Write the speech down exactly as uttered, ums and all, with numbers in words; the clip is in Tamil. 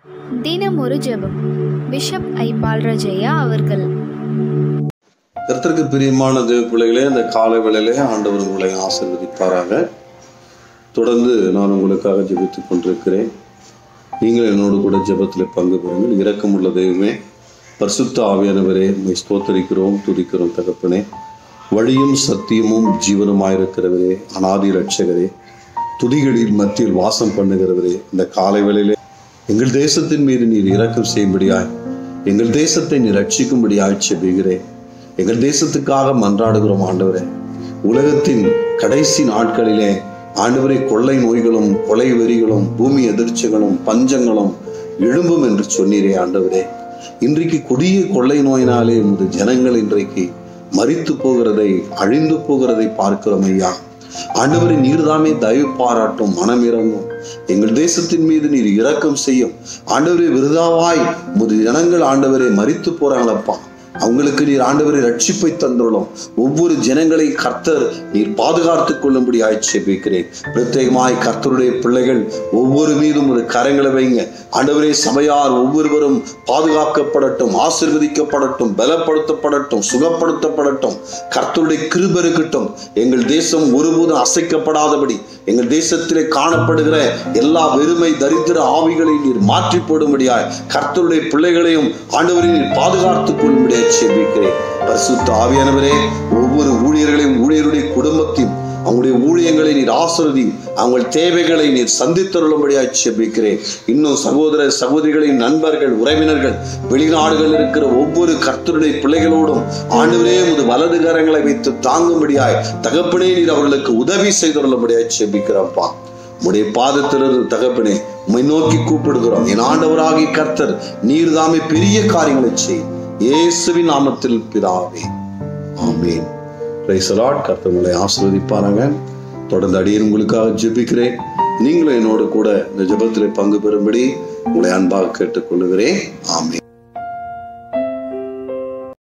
தினம் ஒரு ஜெபம். பிஷப் ஐ பால்ராஜையா அவர்கள். கர்த்தருக்கு பிரியமான தேவ பிள்ளைகளே, இந்த காலை வேளையிலே ஆண்டவர் உங்களை ஆசீர்வதிப்பாராக. தொடர்ந்து நான் உங்களுக்காக ஜெபித்துக் கொண்டிருக்கிறேன். நீங்கள் என்னோடு கூட ஜெபத்தில் பங்கு பெறுங்கள். இரக்கமுள்ள தெய்வமே, பரிசுத்த ஆவியானவரே, உம்மை ஸ்தோத்தரிக்கிறோம், துதிக்கிறோம். தகப்பனே, வழியும் சத்தியமும் ஜீவனுமாயிருக்கிறவரே, அநாதி இரட்சகரே, துதிகளின் மத்தியில் வாசம் பண்ணுகிறவரே, இந்த காலை வேளையிலே எங்கள் தேசத்தின் மீது நீர் இரக்கம் செய்யும்படியாய், எங்கள் தேசத்தை நீர் ரட்சிக்கும்படியாய் ஜெபிக்கிறேன். எங்கள் தேசத்துக்காக மன்றாடுகிறோம் ஆண்டவரே. உலகத்தின் கடைசி நாட்களிலே ஆண்டவரே, கொள்ளை நோய்களும் கொலை வெறிகளும் பூமி எதிர்ச்சிகளும் பஞ்சங்களும் எழும்பும் என்று சொன்னீரே ஆண்டவரே. இன்றைக்கு கொடிய கொள்ளை நோயினாலே உமது ஜனங்கள் இன்றைக்கு மரித்து போகிறதை, அழிந்து போகிறதை பார்க்கிறோம் ஐயா. ஆண்டவரை நீர்தாமே தயவு பாராட்டும், மனம் இறங்கும். எங்கள் தேசத்தின் மீது நீர் இரக்கம் செய்யும் ஆண்டவரே. விருதாவாய் உமது ஜனங்கள் ஆண்டவரை மரித்து போறாங்களப்பா. அவங்களுக்கு நீர் ஆண்டவரை ரட்சிப்பை தந்துள்ளோம். ஒவ்வொரு ஜனங்களை கர்த்தர் நீர் பாதுகாத்துக் கொள்ளும்படி ஆட்சேபிக்கிறேன். பிரத்யேகமாய் கர்த்தருடைய பிள்ளைகள் ஒவ்வொரு மீதும் ஒரு கரங்களை வைங்க ஆண்டவரே. சபையார் ஒவ்வொருவரும் பாதுகாக்கப்படட்டும், ஆசீர்வதிக்கப்படட்டும், பலப்படுத்தப்படட்டும், சுகப்படுத்தப்படட்டும். கர்த்தருடைய கிருபை இருக்கட்டும். எங்கள் தேசம் ஒருபோதும் அசைக்கப்படாதபடி எங்கள் தேசத்திலே காணப்படுகிற எல்லா வெறுமை தரித்திர ஆவிகளை நீர் மாற்றி போடும்படியாய் கர்த்தருடைய பிள்ளைகளையும் ஆண்டவரை நீர் பாதுகாத்துக் கொள்ளும்படியாய் ஜெபிக்கிறேன். பரிசுத்த ஆவியானவரே, ஒவ்வொரு ஊழியர்களையும் ஊழியருடைய குடும்பத்தையும் அவங்களுடைய ஊழியங்களை நீர் ஆசீர்வதி, அவங்க தேவைகளை நீர் சந்தித்தருளும்படியாய் ஜெபிக்கிறேன். இன்னும் சகோதர சகோதரிகளின் நண்பர்கள், உறவினர்கள், வெளிநாடுகள் இருக்கிற ஒவ்வொரு கர்த்தருடைய பிள்ளைகளோடும் ஆண்டவரே உமது வலது கரங்களை வைத்து தாங்கும்படியாய் தகப்பனே நீர் அவர்களுக்கு உதவி செய்தருளும்படியாய் ஜெபிக்கிறோம்ப்பா. உம்முடைய பாதத்திலிருந்து தகப்பனே உம்மை நோக்கி கூப்பிடுகிறோம். என் ஆண்டவராகிய கர்த்தர் நீர் தாமே பெரிய காரியங்களை செய். இயேசுவின் நாமத்தில் பிதாவே, ஆமென். Praise the Lord. கர்த்தர் உங்களை ஆசீர்வதிப்பாராக. தொடர்ந்து அடியேன் உங்களுக்காக ஜெபிக்கிறேன். நீங்களும் என்னோடு கூட இந்த ஜெபத்தில் பங்கு பெறும்படி உங்களை அன்பாக கேட்டுக்கொள்கிறேன். ஆமென்.